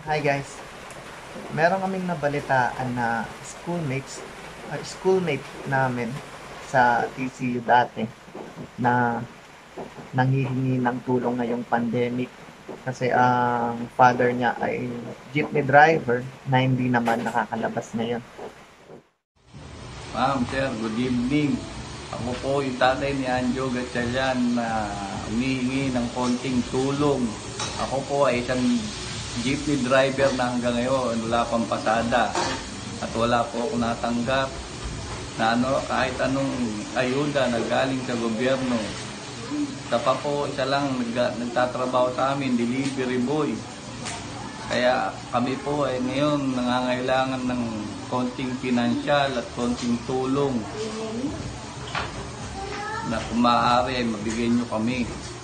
Hi guys, meron kaming nabalitaan na schoolmate namin sa TCU dati na nanghihingi ng tulong ngayong pandemic kasi ang father niya ay jeepney driver na hindi naman nakakalabas ngayon. Ma'am, sir, good evening. Ako po yung tatay ni Anjo Gatchalian na humihingi ng konting tulong. Ako po ay isang jeepney driver na hanggang ngayon wala pang pasada. At wala po ako natanggap na kahit anong ayuda na galing sa gobyerno. Isa pa po, isa lang nagtatrabaho sa amin, delivery boy. Kaya kami po ay ngayon nangangailangan ng konting pinansyal at konting tulong na kung maaari ay mabigyan nyo kami.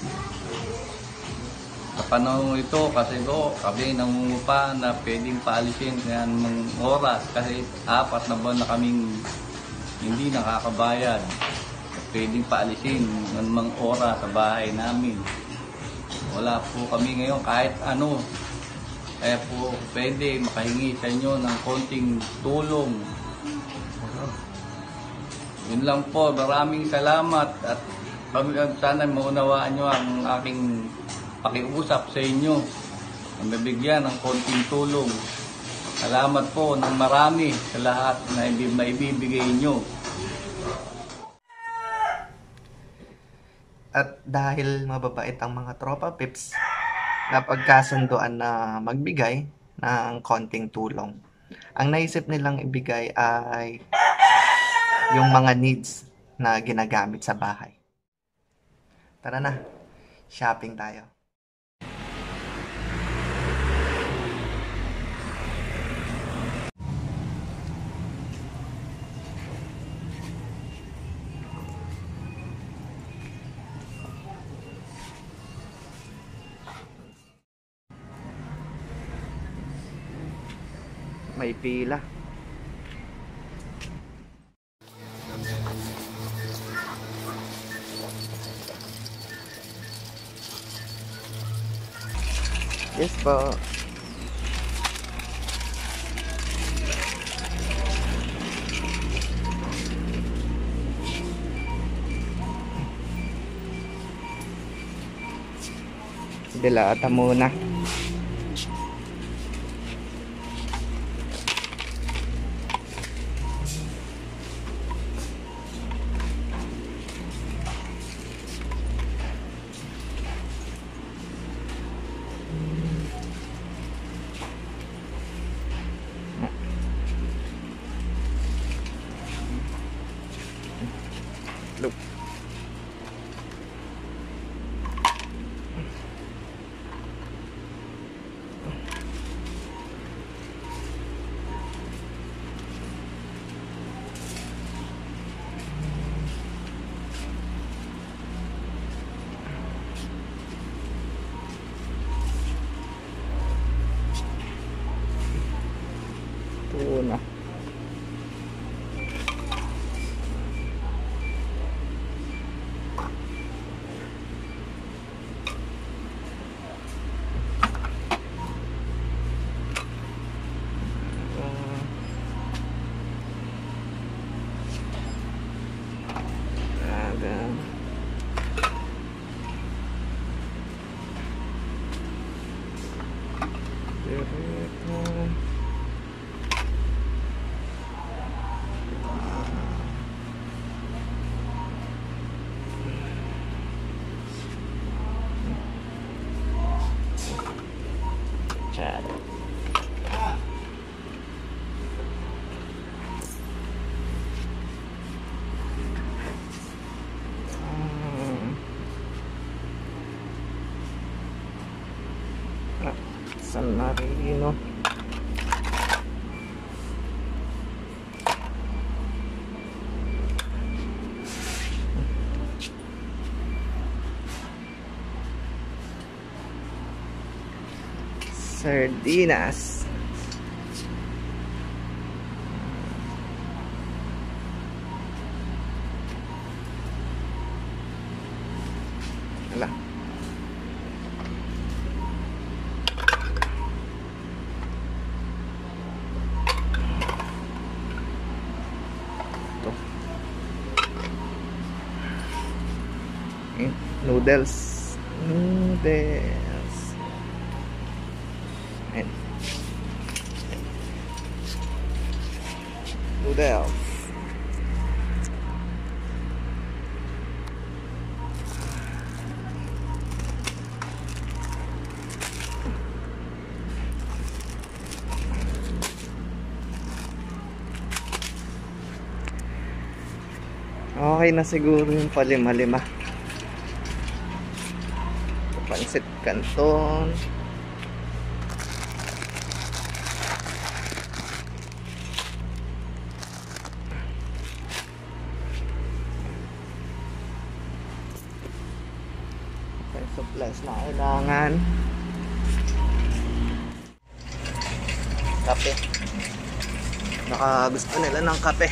Sa panahon ito kasi kami nangungupa na pwedeng paalisin ng oras kasi 4 na buwan na kaming hindi nakakabayad. Pwedeng paalisin ng mga oras sa bahay namin. Wala po kami ngayon kahit ano. Kaya po pwede makahingi sa inyo ng konting tulong. Yun lang po, maraming salamat at sana maunawaan nyo ang aking pakiusap sa inyo. Mabigyan ng konting tulong. Salamat po ng marami sa lahat na ibibigay nyo. At dahil mababait ang mga tropa pips, napagkasunduan na magbigay ng konting tulong. Ang naisip nilang ibigay ay yung mga needs na ginagamit sa bahay. Tara na, shopping tayo. May pila. Yes po. Dilata muna. Look. Tuna. Chad. San Marino. Sardinas. Wala. Noodles. Noodles. Ayan. Noodles. Okay na siguro yung palima-lima. Pansit Canton. Okay, supplies na kailangan. Kape. Baka gusto nila ng kape.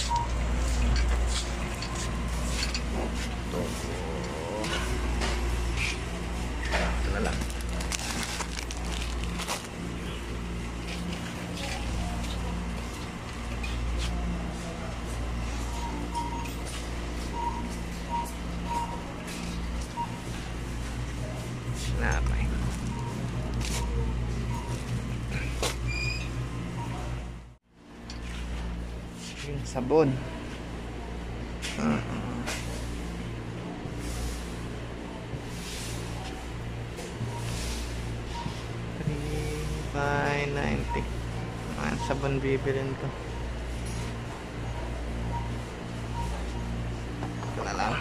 Ito na lang. Napay. Yung sabon. 590. Sabon bibilin ko. Ito na lang.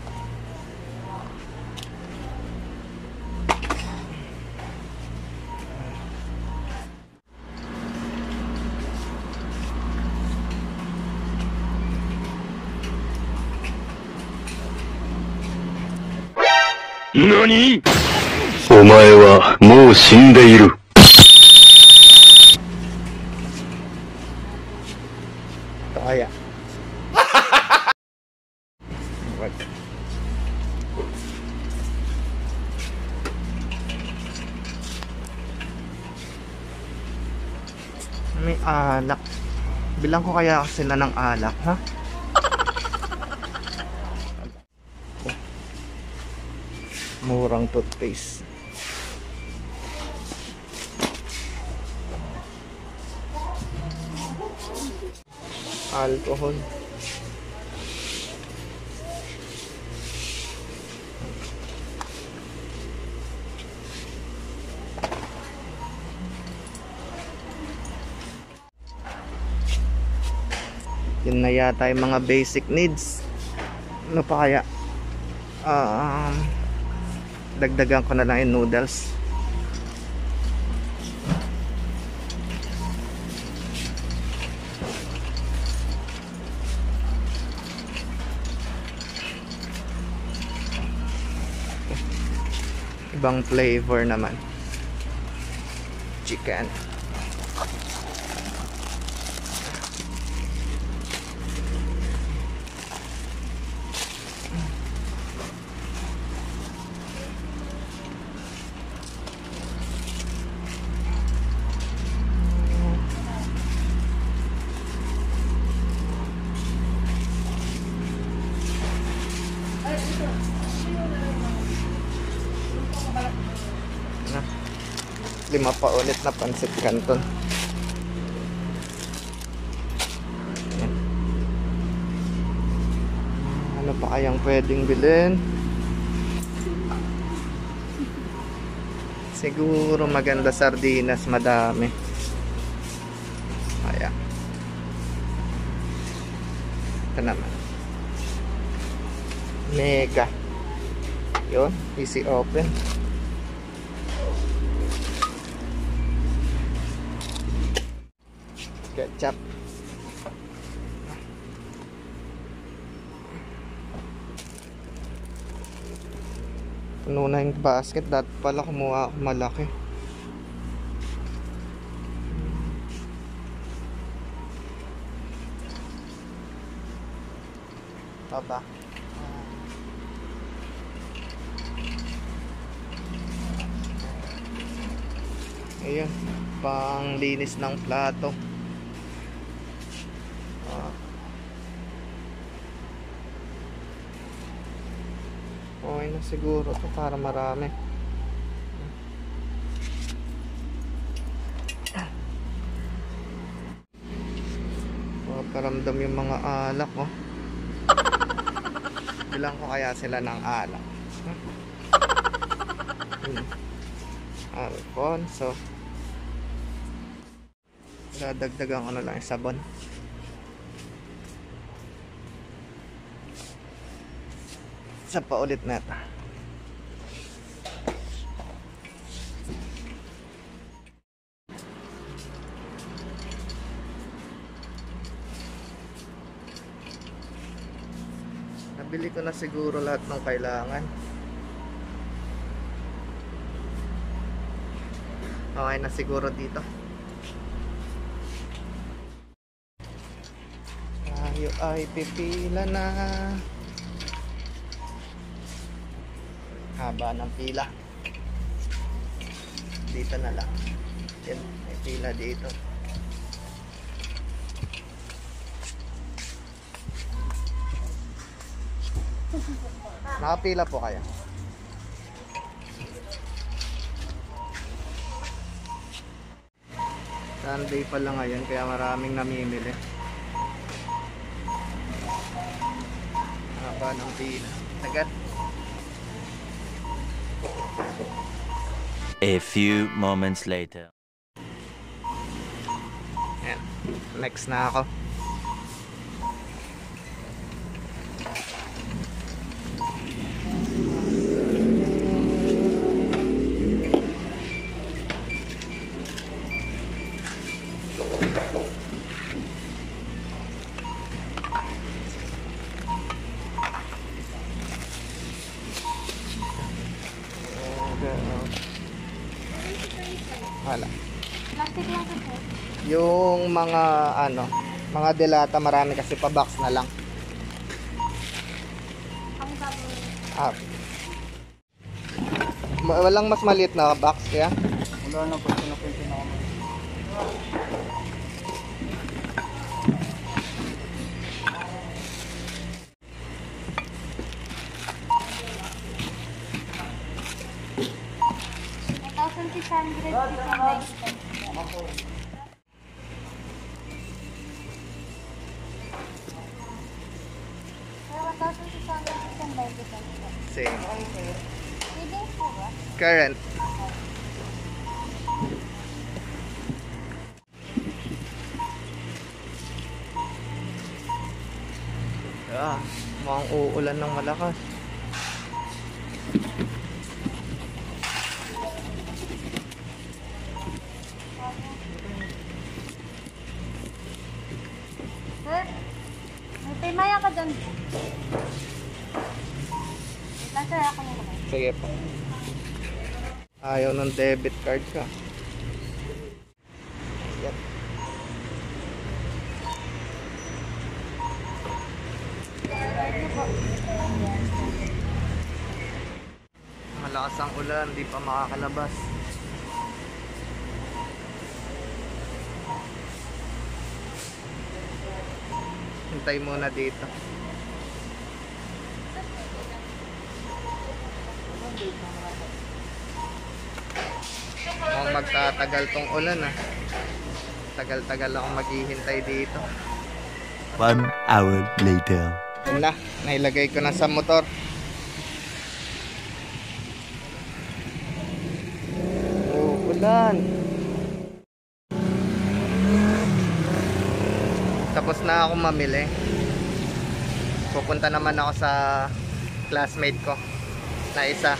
NANI?お前はもう死んでいる。 Ito kaya. Wag. May alak. Bilang ko kaya sila ng alak, ha? Murang toothpaste. Alcohol. Yun na yata yung mga basic needs. Ano pa kaya? Dagdagan ko na lang yung noodles. Ibang flavor naman. Chicken. Na. 5 pa ulit na pansit canton. Ayan. Ano pa kayang pwedeng bilhin? Siguro maganda sardinas, madami. Ayan. Ito naman. Mega. Yun, easy open. Ketchup. Puno na yung basket. Dati pala kumuha ako malaki. Baba. Ayun, pang linis ng plato. Okay na siguro to para marami. Paparamdam yung mga alak, oh. Bilang ko kaya sila ng alak. Alfonso. Dadagdagan ko na lang yung sabon. Isa pa ulit na ito. Nabili ko na siguro lahat ng kailangan. Okay na siguro dito. Tayo ay pipila na. Haba ng pila. Dito na lang. Yan, may pila dito. Nakapila po kayo. Sunday pa lang ngayon kaya maraming namimili. Haba ng pila. Agad. A few moments later. Ayan. Next na ako. Wala. Plastic lang ito, sir. Yung mga mga delata marami kasi pa box na lang. Ang gagawin. Ah. Walang mas maliit na box kaya? Wala na po, pinapinsin ako. Same. Feeding po ba? Current. Mukhang uulan ng malakas. Sir, may paymaya ka dyan. Wait lang, sir. Ako muna. Sige po. Ayaw ng debit card ka. Yan. Malakas ang ulan, di pa makakalabas. Hintay muna dito. Mukhang magtatagal tong ulan ah. Tagal-tagal akong maghihintay dito. 1 hour later. Yun na, nailagay ko na sa motor. Ulan. Tapos na ako mamili. Pupunta naman ako sa classmate ko na isa.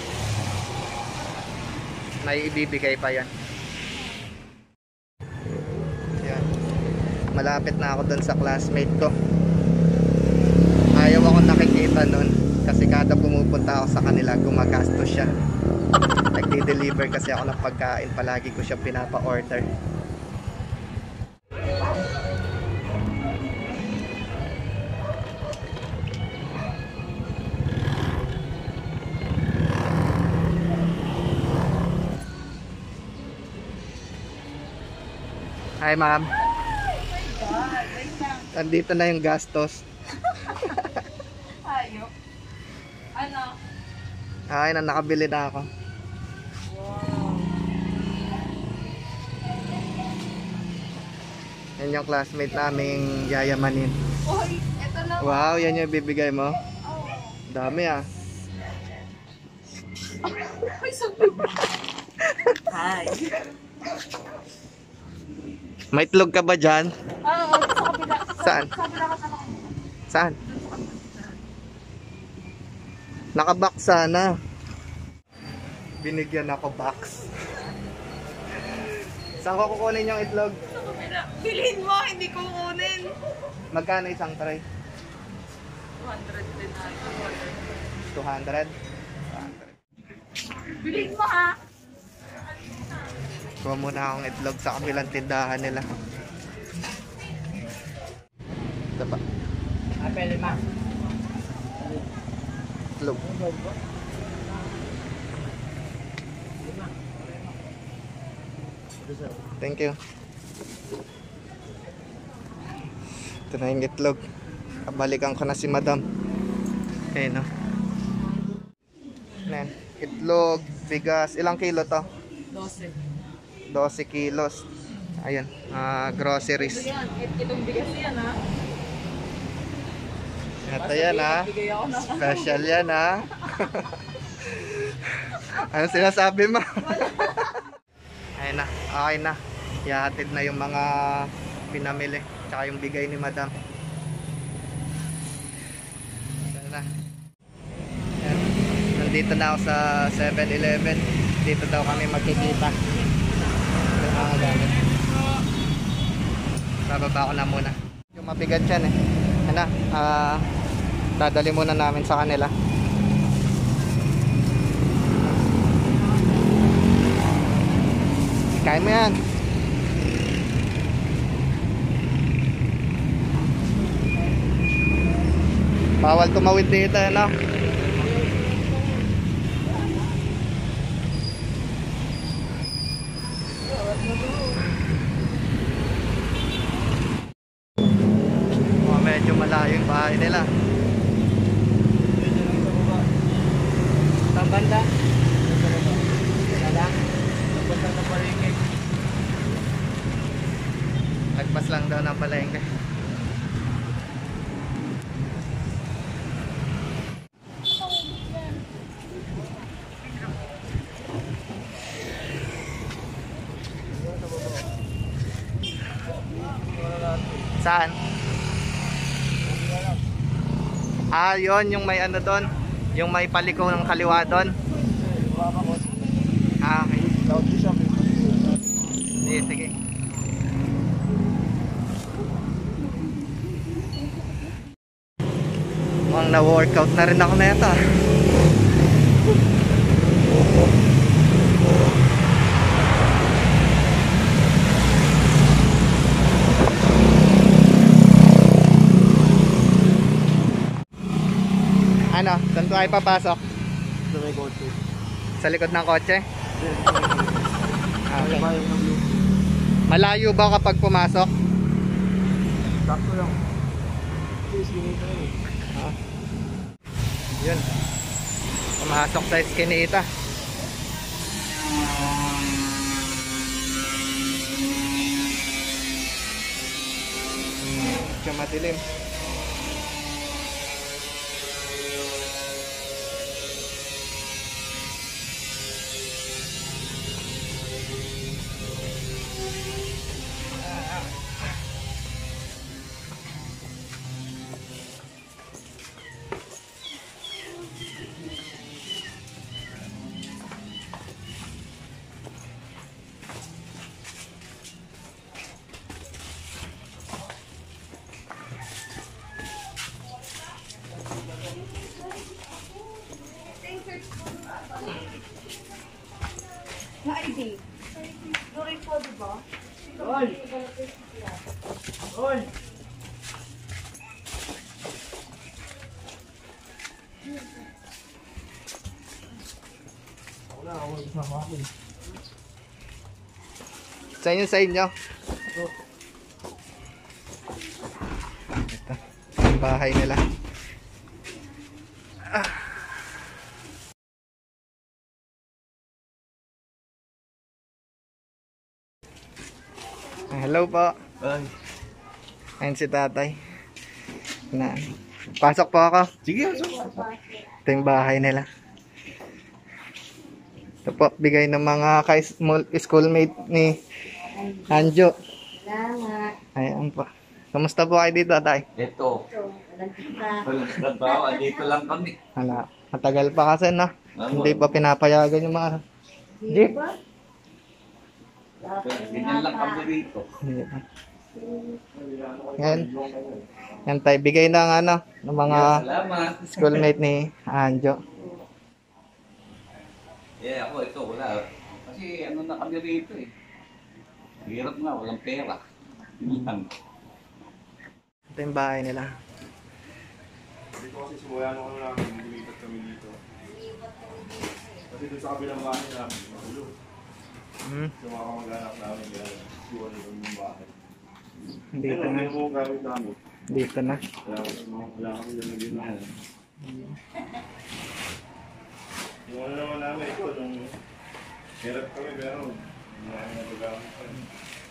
May ibibigay pa yan. Yan. Malapit na ako dun sa classmate ko. Ayaw ako nakikita nun kasi kada pumupunta ako sa kanila gumagastos siya. Nagdi-deliver kasi ako ng pagkain, palagi ko siya pinapa-order. Hi ma'am. Andito na yung gastos. Ayok. Ano? Ay, nakabili na ako. Yan yung classmate naming yayamanin. Uy, eto na. Wow, yan yung bibigay mo? Oh. Dami ah. Uy, sabi ba? Hi. May itlog ka ba dyan? Oo, sa kabila. Saan? Sa kabila ka tanong. Saan? Nakabox sana. Binigyan ako box. Saan ko kukunin yung itlog? Sa kabila. Bilhin mo, hindi ko kunin. Magkano isang tray? 200 din na. 200? 200. Bilhin mo ha. Kuha muna akong itlog sa kabilang tindahan nila. Ito pa. Apel ma. Itlog. Thank you. Ito na yung itlog. Kabalikan ko na si madam. Ayun no. Ayan. Itlog, bigas. Ilang kilo to? 12 kilos. Ayan. Groceries. Itong bigas yan ha. Ito yan ha. Special yan ha. Ano sinasabi mo? Ayun na. Okay na. Ihahatid na yung mga pinamili. Tsaka yung bigay ni madam. Ayan na. Ayan. Nandito na ako sa 7-Eleven. Dito daw kami magkikita. Yung mga gamit. Bababa ko na muna. Yung mabigat yan eh. Ano? Dadali muna namin sa kanila. Kain mo yan. Bawal tumawid dito, ano? Medyo malayo yung bahay nila. Saan banda? Lagpas lang daw ng palengke. Saan? Yun yung may ano doon, yung may paliko ng kaliwa doon. Okay. Sige. Mukhang na-workout na rin ako na yata. Ano? Saan tayo papasok? Sa likod ng kotse? Okay. Malayo ba kapag pumasok? Sakto lang. Yun. Pumasok sa Eskinita. Medyo madilim. Na ID. During po, diba? Hoy! Hoy! Sa inyo. Ito. Yung bahay nila. Hello po. Ay, Ayun si tatay. Na. Pasok po ako. sige, Ito yung bahay nila. Ito po, bigay ng mga schoolmate ni Anjo. Salamat. Ayan po. Kamusta po kayo dito, tay? ito. Walang kita. Walang trabaho, andito lang kami. Wala. Matagal pa kasi, no? Hindi pa pinapayagan yung mga jeep. Ba? Ganyan lang kami rito. Hindi pa. Yan. Yan tayo, bigay ng ng mga Salamat. schoolmate ni Anjo. Ako, ito, wala. Kasi ano na kami rito eh. Hirap nga, walang pera. Yun lang. Ito yung bahay nila. Dito kasi simula nung namin, lumipat kami dito. Kasi doon sa kabilang bahay namin, magulo. So mga kamag-anak namin, kaya siwan yung bahay. Dito Pero na. yung buong gamit namin, Dito na. wala kami dyan nag-inom. Yung ano naman namin, ito, nung hirap kami, pero hindi namin nagagamit pa rin.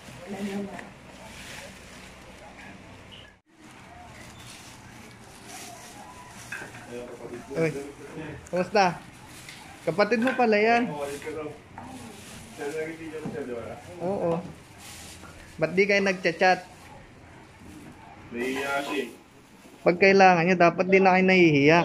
Ayun, kapatid ko. Uy. Kumusta? Kapatid mo pala yan. Balik ka daw. Siya nag-video ko siya, di ba? Oo. Ba't di kayo nagchat-chat? Nahihiya siya eh. Pag kailangan nyo, dapat din na kayo nahihiya.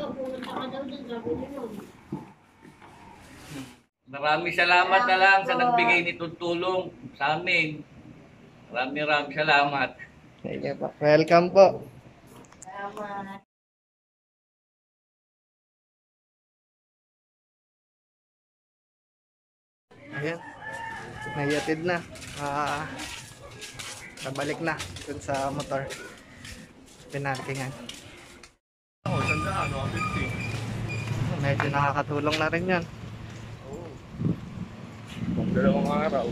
Maraming salamat na lang sa nagbigay nitong tulong sa amin. Maraming salamat. Sige po. Welcome po. Salamat. Ayan. Naiatid na. Nabalik na dun sa motor. Pinarkingan. Oo, sandaan, 150. Medyo nakakatulong na rin yan. Dalawang araw.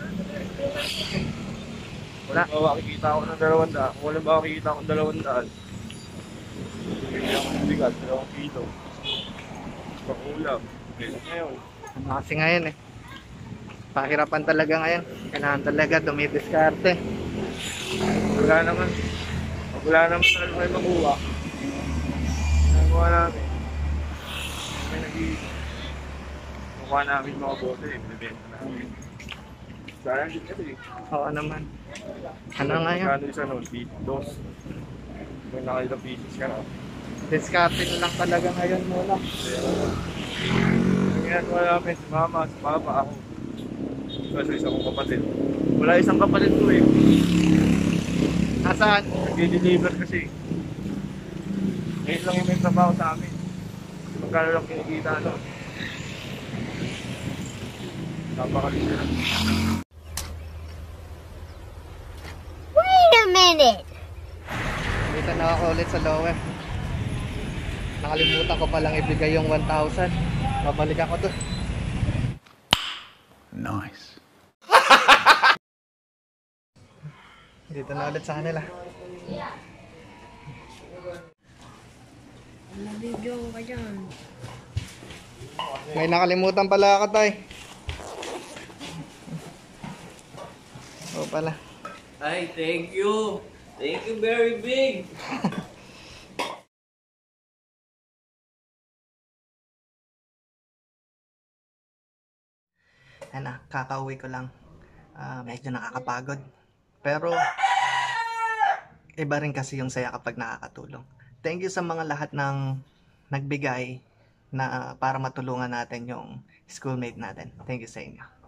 Wala. Kung makikita ako ng 200, kung wala ba makikita ako ng 200, bigyan ako ng bigat, 2 kilo. Pakulam. Ngayon, Ano kasi ngayon eh. Pahirapan talaga ngayon. Kailangan talaga dumidiskarte. wala naman. Pag wala naman talaga kayo makuha. Nagawa namin. May kukuha namin mga bote, ibibenta namin. Sayang din kasi. Oo naman. Ano ngayon? Kano isa nun? Dos. Kung nakailang pieces ka na. Diskarte na lang talaga ngayon muna. Ang ginagawa namin, si mama, si papa, ako. Kasi isa kong kapatid. Wala isang kapatid ko eh. Nasaan? Nag-deliver kasi. Ngayon lang yung may trabaho sa amin. Magkano lang kinikita no? Napakalit na. Wait a minute. Dito na ako ulit sa lower. Nakalimutan ko palang ibigay yung 1,000. Babalik ako doon. Nice. Dito na ulit sa kanila. Nabidyo ka dyan. May nakalimutan pala ako, tay. Oo pala. Ay, thank you. Thank you very big. Kakauwi ko lang. Medyo nakakapagod. Pero, iba rin kasi yung saya kapag nakakatulong. Thank you sa mga lahat ng nagbigay na para matulungan natin yung schoolmate natin. Thank you sa inyo.